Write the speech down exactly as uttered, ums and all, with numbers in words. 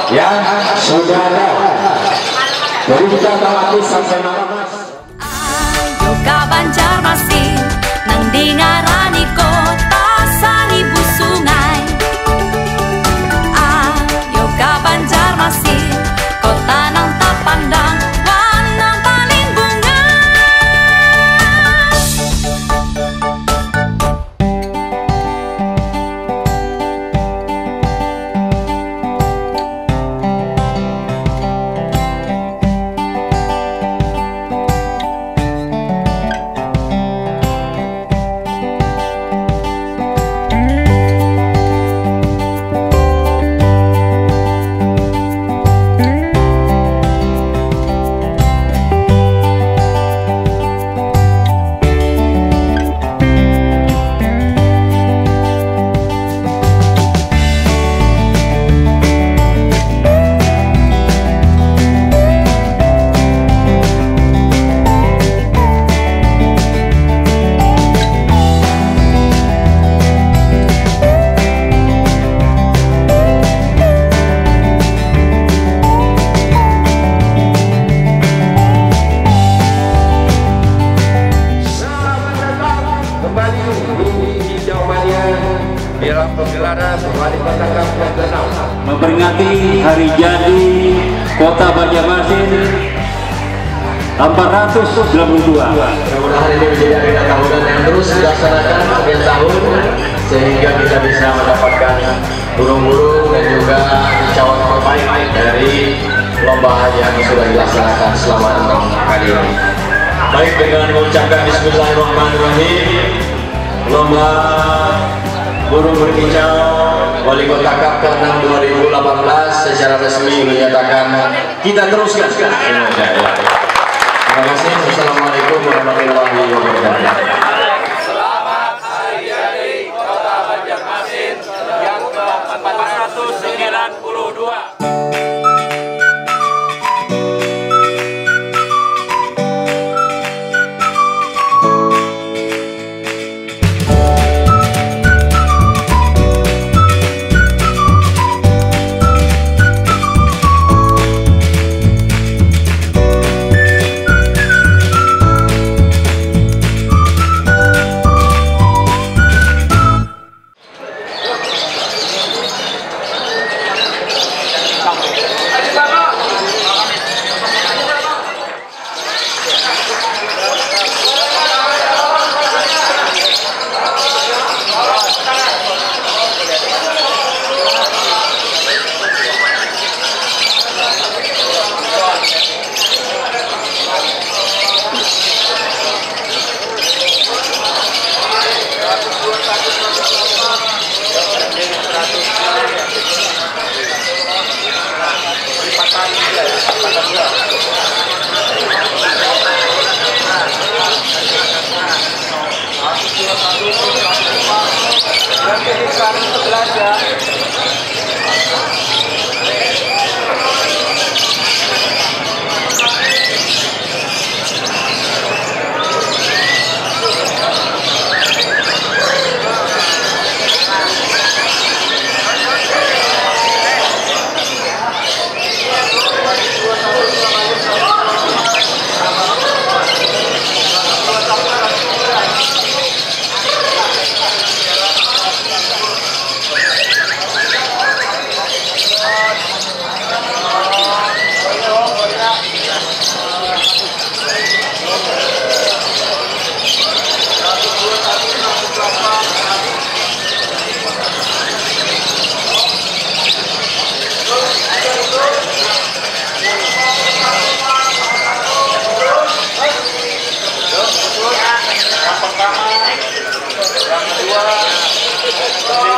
ya sudah ada. Jadi kita amati sampai malam. Ayo ka Banjarmasin nang dingarani kota seribu sungai. Ayo ka Banjarmasin kota nang tak pandang warna paling bunga. Dalam pegelaran Wali Kota Kampung Genap memperingati hari jadi Kota Banjarmasin empat ratus sembilan puluh dua. Mudah-mudahan ini menjadi agenda tahunan yang terus dilaksanakan setiap tahun sehingga kita bisa mendapatkan burung-burung dan juga kicauan terbaik dari lomba yang sudah dilaksanakan selama enam kali ini. Baik, dengan mengucapkan Bismillahirrahmanirrahim, lomba burung berkicau Wali Kota Cup ke enam dua ribu delapan belas secara resmi menyatakan kita teruskan. Ya, ya, ya. Terima kasih. Assalamualaikum warahmatullahi wabarakatuh. Selamat hari jadi Kota Banjarmasin yang ke empat ratus sembilan puluh dua. Yang kedua